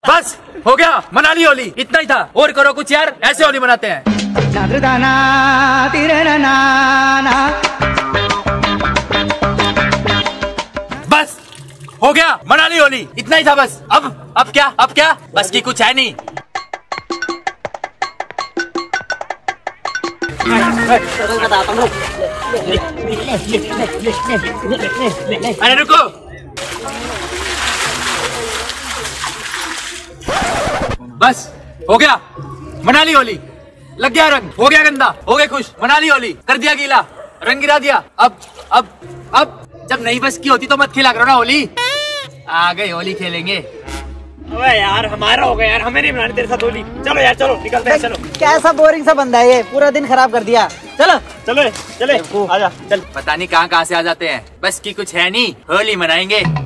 बस हो गया, मना ली होली, इतना ही था। और करो कुछ यार, ऐसे होली मनाते हैं। बस हो गया, मना ली होली, इतना ही था बस। अब क्या बस की कुछ है नहीं। अरे रुको, बस हो गया, मना ली होली। लग गया रंग, हो गया गंदा, हो गए खुश, मना ली होली, कर दिया गीला, रंग गिरा दिया। अब जब नहीं बस की होती तो मत खिला करो ना होली। आ गई होली खेलेंगे। अबे यार हमारा हो गया यार, हमें नहीं मनानी तेरे साथ होली। चलो यार चलो, निकलते हैं। चलो, कैसा बोरिंग सा बंदा है ये, पूरा दिन खराब कर दिया। चलो चले आजा चल। पता नहीं कहाँ से आ जाते हैं, बस की कुछ है नहीं, होली मनाएंगे।